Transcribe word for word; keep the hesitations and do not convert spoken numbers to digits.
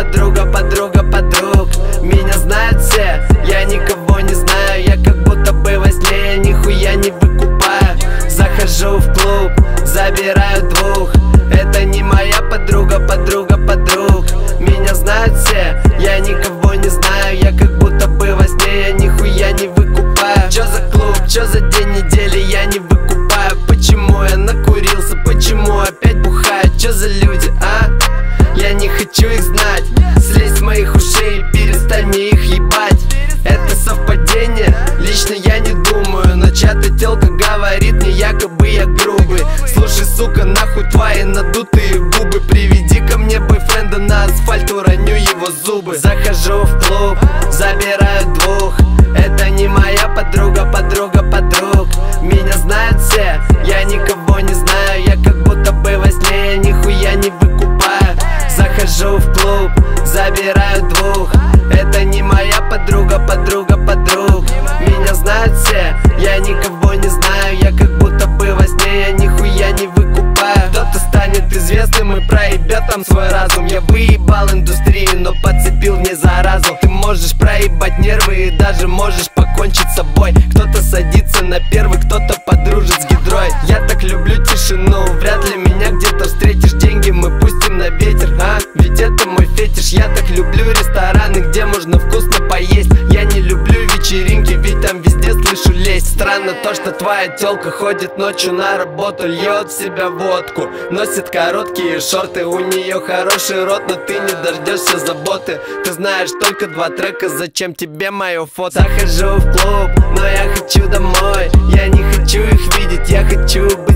подруга, подруга, подруг. Меня знают все, я никого не знаю. Я как будто бы во сне, я нихуя не выкупаю. Захожу в клуб, забираю двух. Это не моя подруга, подруга, подруг. Меня знают все, я никого не знаю. Я как будто бы во сне, я нихуя не выкупаю. Чё за клуб, чё за день недели, я не выкупаю. Почему я накурился, почему опять бухаю? Чё за люди, а? Я не хочу их знать. Слезь с моих ушей и перестань мне их ебать. Это совпадение? Лично я не думаю. Но чья-то телка говорит мне, якобы я грубый. Слушай, сука, нахуй твои надутые губы. Приведи ко мне бойфренда, на асфальт уроню его зубы. Захожу в клуб, забираю двух. Это не моя подруга, подруга, подруг. Меня знают все, я никого не знаю. Я как будто бы во сне, я нихуя не выкупаю. Захожу в клуб, забираю двух. Это не моя подруга, подруга, подруг. Меня знают все, я никого не знаю. Я как будто бы во сне, я нихуя не выкупаю. Кто-то станет известным и проебет там свой разум. Я выебал индустрию, но подцепил не заразу. Ты можешь проебать нервы и даже можешь покончить с собой. Кто-то садится на первый, кто-то подружит с гидрой. Я так люблю тишину, вряд ли меня где-то встретишь. Деньги мы пустим на ветер, а? Ведь это мой фетиш. Я так люблю рестораны, где можно вкусно поесть. Я не люблю вечеринки, ведь там везде слышу лезть. Странно то, что твоя тёлка ходит ночью на работу, льет в себя водку, носит короткие шорты. У нее хороший рот, но ты не дождешься заботы. Ты знаешь только два трека, зачем тебе мое фото? Захожу в клуб, но я хочу домой. Я не хочу их видеть, я хочу